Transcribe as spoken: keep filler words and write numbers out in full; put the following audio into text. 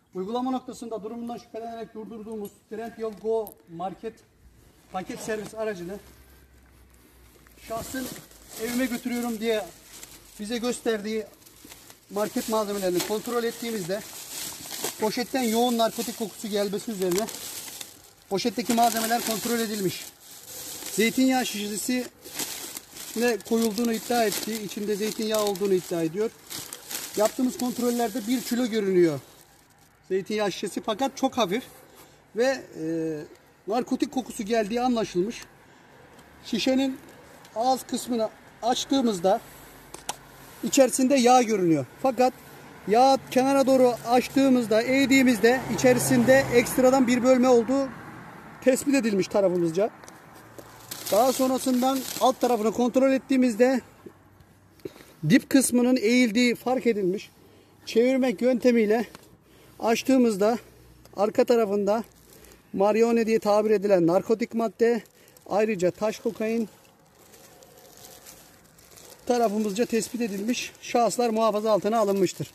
Uygulama noktasında durumundan şüphelenerek durdurduğumuz Trendyol Go market paket servis aracını şahsın evime götürüyorum diye bize gösterdiği market malzemelerini kontrol ettiğimizde poşetten yoğun narkotik kokusu gelmesi üzerine poşetteki malzemeler kontrol edilmiş. Zeytinyağı şişesi ne koyulduğunu iddia etti. İçinde zeytinyağı olduğunu iddia ediyor. Yaptığımız kontrollerde bir kilo görünüyor zeytinyağı şişesi, fakat çok hafif ve e, narkotik kokusu geldiği anlaşılmış. Şişenin ağız kısmını açtığımızda içerisinde yağ görünüyor. Fakat yağ kenara doğru açtığımızda, eğdiğimizde içerisinde ekstradan bir bölme olduğu tespit edilmiş tarafımızca. Daha sonrasından alt tarafını kontrol ettiğimizde dip kısmının eğildiği fark edilmiş. Çevirmek yöntemiyle açtığımızda arka tarafında marihuana diye tabir edilen narkotik madde, ayrıca taş kokain tarafımızca tespit edilmiş. Şahıslar muhafaza altına alınmıştır.